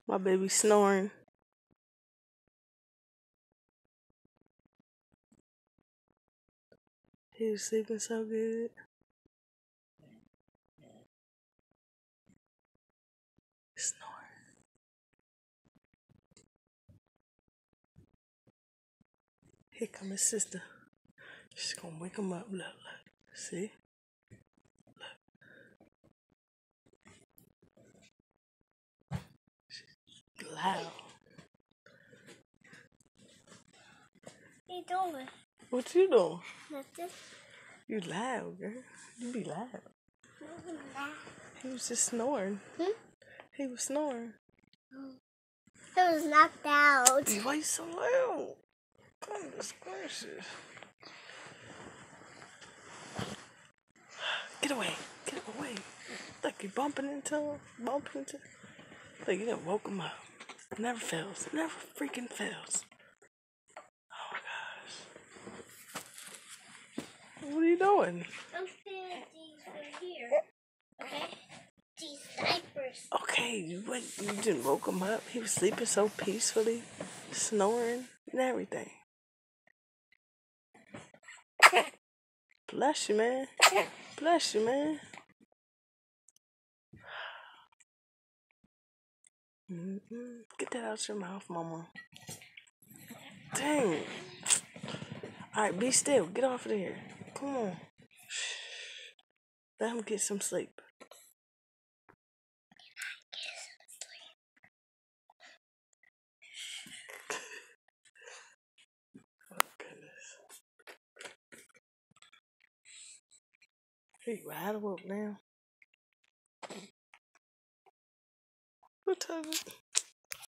My baby snoring. He was sleeping so good. Snoring. Here come his sister. She's gonna wake him up. Look, look. See? She's loud. What you doing? What you doing? Nothing. You loud, girl. You be loud. Nothing. He was just snoring. He was snoring. It was knocked out. Why you so loud? Goodness gracious. Get away. Get away. Look, you bumping into him. Bumping into him. Look, you done woke him up. Never fails. Never freaking fails. Oh my gosh. What are you doing? I'm feeling these from here. Okay? These diapers. Okay, you didn't woke him up. He was sleeping so peacefully, snoring and everything. Bless you, man. Bless you, man. Get that out your mouth, mama. Dang. Alright, be still. Get off of there. Come on. Let him get some sleep. Oh, goodness. He wide awake now. What time is it?